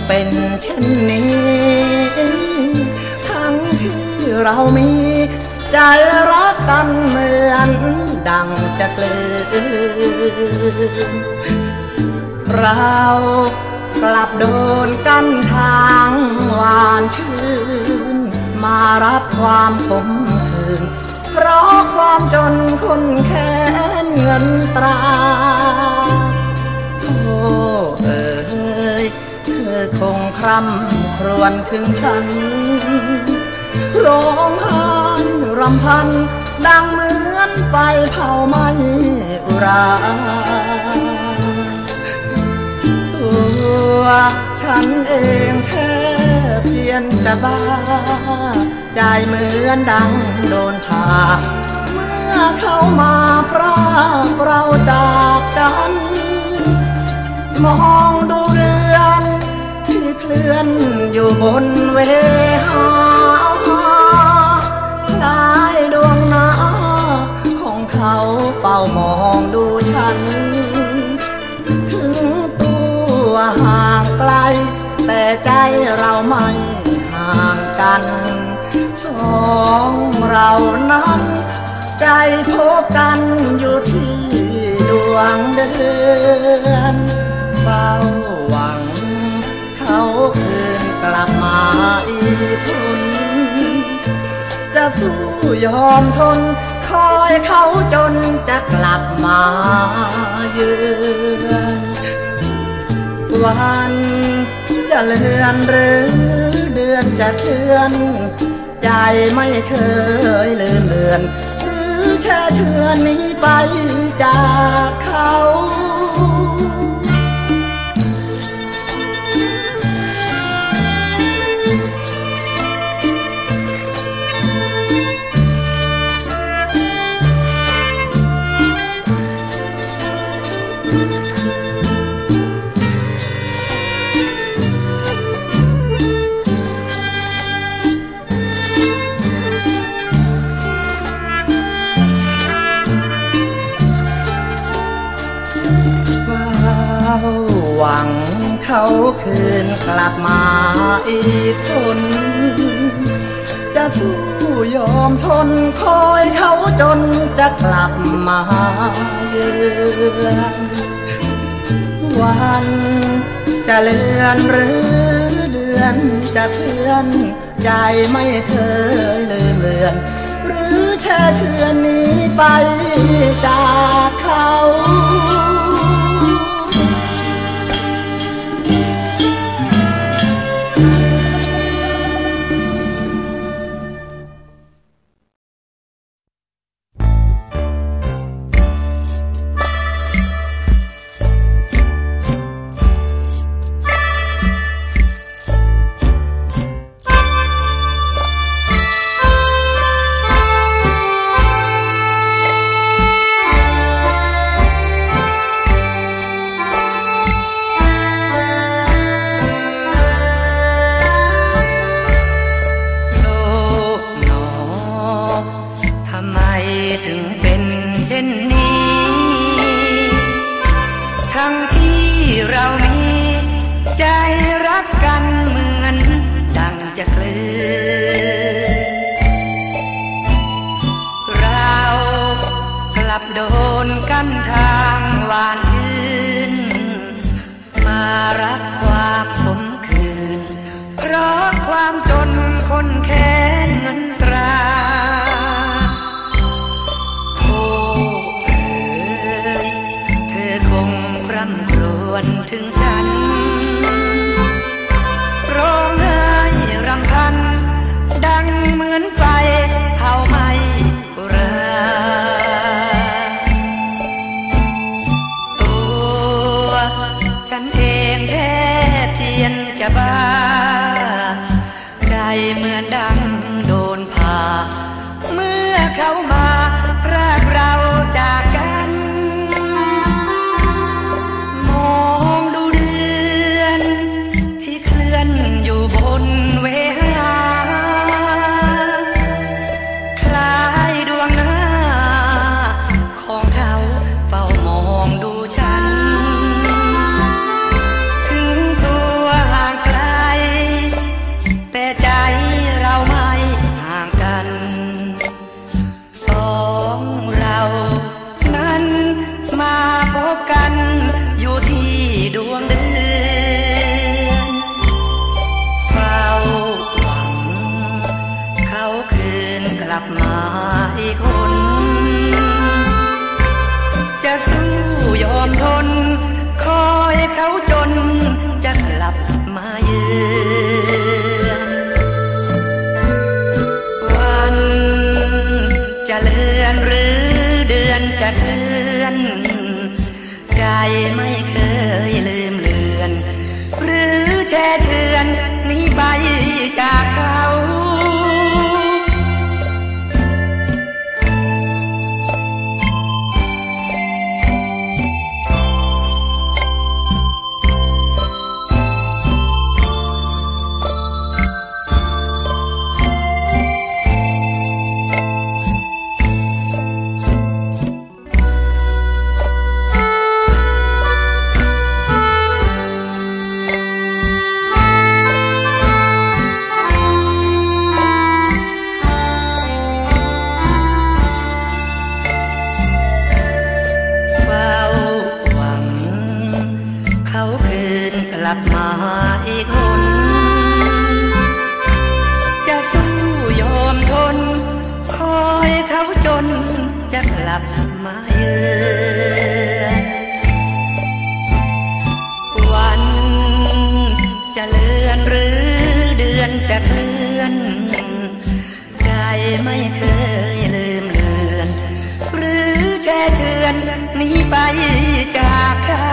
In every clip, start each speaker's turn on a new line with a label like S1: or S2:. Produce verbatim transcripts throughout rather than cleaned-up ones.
S1: เป็นเช่นนี้ทั้งที่เรามีใจรักกันเหมือนดังจะกลืนเรากลับโดนกันทางหวานชื่นมารับความขมขื่นเพราะความจนคนแค้นเงินตราโธ่เอ๋ยเธอคงคร่ำครวญถึงฉันร้องไห้รำพันดังเหมือนไฟเผาไหม้อุราตัวฉันเองแค่เพียงจะบ้าใจเหมือนดังโดนผ่าเมื่อเข้ามาพรากเราจากกันมองดูเรือนที่เคลื่อนอยู่บนเวหาคล้ายดวงหน้าของเขาเฝ้ามองดูฉันถึงตัวห่างไกลแต่ใจเราไม่ห่างกันสองเรานั้นใจพบกันอยู่ที่ดวงเดือนเฝ้าหวังเขาคืนกลับมาอีกคนจะสู้ยอมทนคอยเขาจนจะกลับมาเยือนวันจะเลื่อนหรือเดือนจะเคลื่อนใจไม่เคยลืมเลือนหรือแช่เชือนนี้ไปจากเขาหวังเขาคืนกลับมาอีกคนจะสู้ยอมทนคอยเขาจนจะกลับมาเยือนวันจะเลื่อนหรือเดือนจะเคลื่อนใจไม่เคยลืมเลือนหรือแช่เชือนนี้ไปจากเขาโดนกันทางหวานชื่นมารับความขมขื่นเพราะความจนคนแค้นเงินตราโอ้เอ๋ยเธอคงคร่ำครวญถึงฉันร้องไห้รำพันดังเหมือนไฟเผาไหม้อุราฉันเองแค่เพียงจะบ้าใจเหมือนดังโดนผ่าเมื่อเขามาพรากเราจากกันมองดูเดือนที่เคลื่อนอยู่บนเวหาคล้ายดวงหน้าของเขาเฝ้ามองดูฉันถึงตัวห่างไกลแช่เชือนหนีไปจากเขากลับมาอีกคนจะสู้ยอมทนคอยเขาจนจะกลับมาเยือนวันจะเลื่อนหรือเดือนจะเคลื่อนใจไม่เคยลืมเลือนหรือแช่เชือนหนีไปจากเขา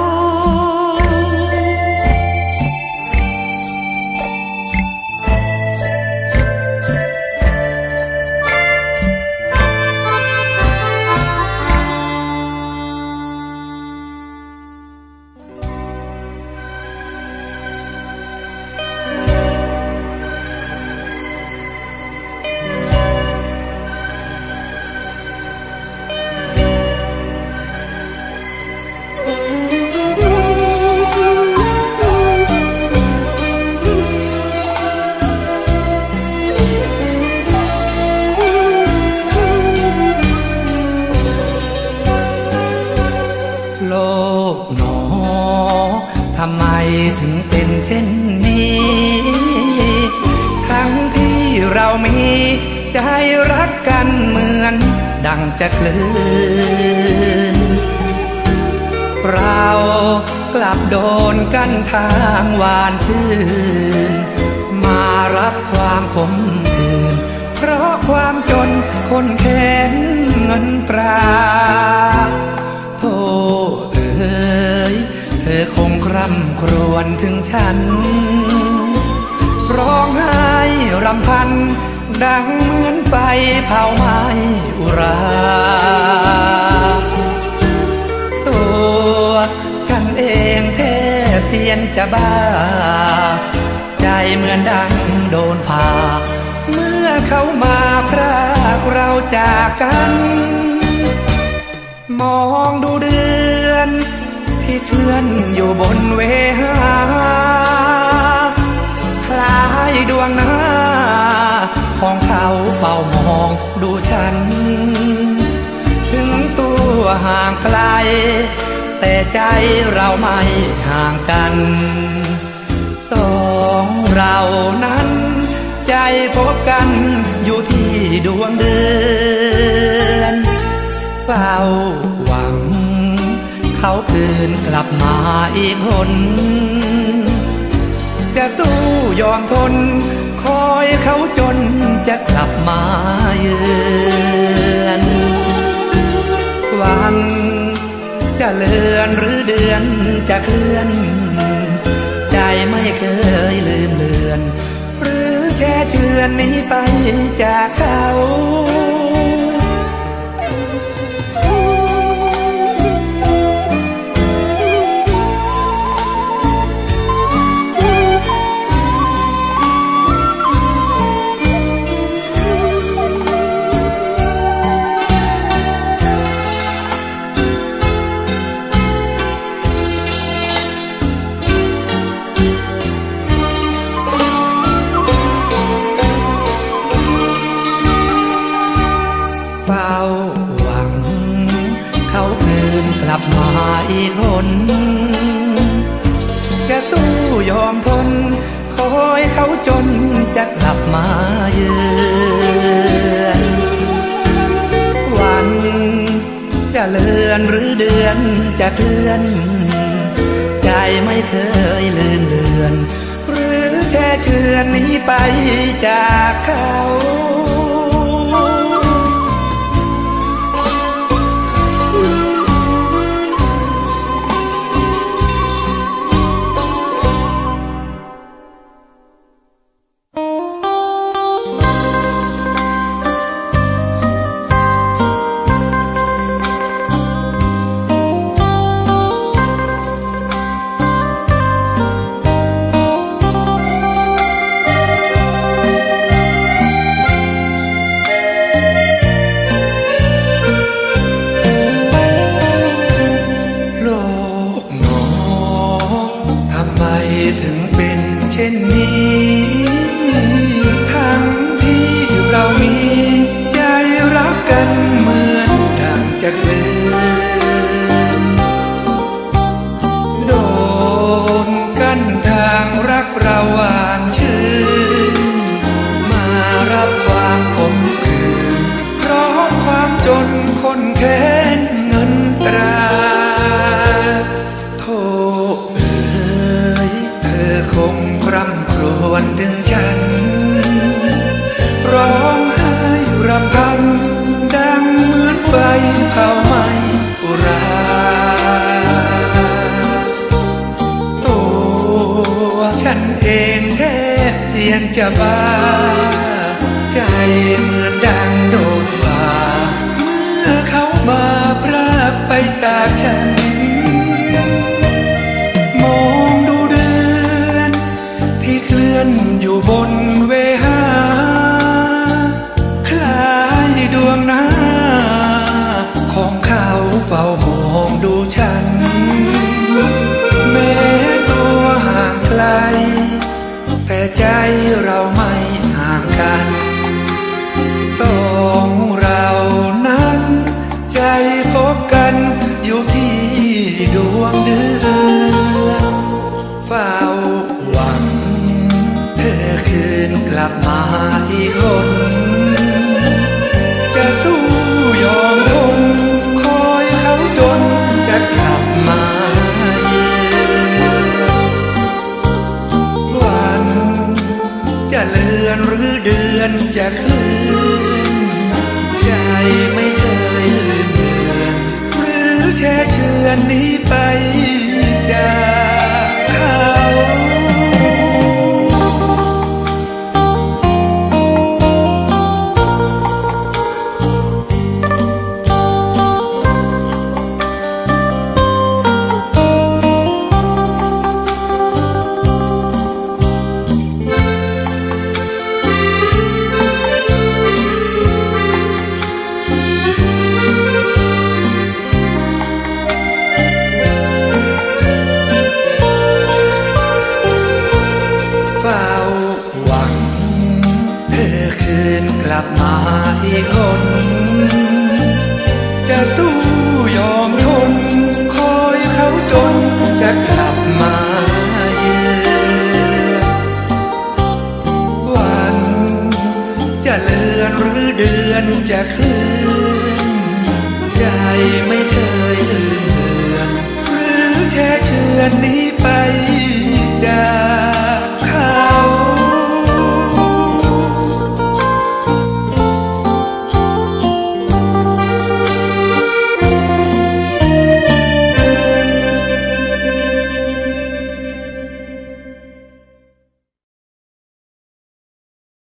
S1: โลกหนอทำไมถึงเป็นเช่นนี้ทั้งที่เรามีใจรักกันเหมือนดังจะคลื่นเรากลับโดนกันทางหวานชื่นมารับความขมขื่นเพราะความจนคนแค้นเงินตราโธ่เอ๋ยเธอคงคร่ำครวญถึงฉันร้องไห้รำพันดังเหมือนไฟเผาไหม้อุราตัวฉันเองแทบเพียนจะบ้าใจเหมือนดังโดนผ่าเมื่อเขามาพรากเราจากกันมองดูเดือนที่เคลื่อนอยู่บนเวหาคล้ายดวงหน้าของเขาเฝ้ามองดูฉันถึงตัวห่างไกลแต่ใจเราไม่ห่างกันสองเรานั้นใจพบกันอยู่ที่ดวงเดือนเฝ้าหวังเขาคืนกลับมาอีกคนจะสู้ยอมทนคอยเขาจนจะกลับมาเยือนวันจะเลื่อนหรือเดือนจะเคลื่อนใจไม่เคยลืมเลือนหรือแช่เชือนหนีไปจากเขากลับมาอีกคนจะสู้ยอมทนคอยเขาจนจะกลับมาเยือนวันจะเลื่อนหรือเดือนจะเคลื่อนใจไม่เคยลืมเลือนหรือแช่เชือนหนีไปจากเขา
S2: ช่นนี้ทั้งที่เรามีใจรักกันเหมือนดังจะเกลือนโดนกั้นทางรักเราหวานชื่นมารับความขมขื่นเพราะความจนคนแค้นเงินตราโทษเอ๋ยเธอคงคร่ำครวญถึงฉันร้องไห้รำพันดังเหมือนไฟเผาไหม้อุราตัวฉันเองแทบเจียนจะบ้าใจเหมือนดังโดนบาเมื่อเขามาพรากไปจากฉันมองดูเดือนที่เคลื่อนอยู่บนเวหาคล้ายดวงหน้าของเขาเฝ้ามองดูฉันแม้ตัวห่างไกลแต่ใจเราไม่ห่างกันสองเรานั้นใจพบกันอยู่ที่ดวงเดือนเฝ้าหวังเธอคืนกลับมาอีกคนจะสู้ยอมทนคอยเขาจนจะกลับมาเยือนวันจะเลื่อนหรือเดือนจะเคลื่อนใจไม่เคยลืมเลือนหรือแช่เชือนนี้ไปจากเขาเฝ้าหวังเธอคืนกลับมาอีกคนจะสู้ยอมทนคอยเขาจนจะกลับมาเยือนวันจะเลื่อนหรือเดือนจะเค